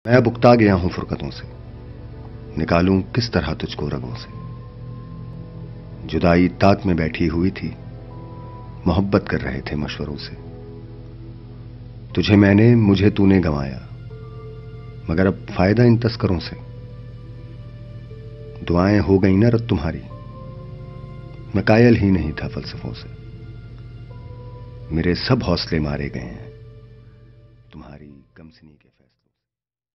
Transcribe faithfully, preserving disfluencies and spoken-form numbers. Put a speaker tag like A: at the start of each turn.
A: मैं अब उकता गया हूं फुरकतों से, निकालूं किस तरह तुझको रगों से। जुदाई ताक में बैठी हुई थी, मोहब्बत कर रहे थे मशवरों से। तुझे मैंने, मुझे तूने गंवाया, मगर अब फायदा इन तस्करों से। दुआएं हो गई ना रद तुम्हारी, मैं कायल ही नहीं था फलसफों से। मेरे सब हौसले मारे गए हैं तुम्हारी कमसिनी के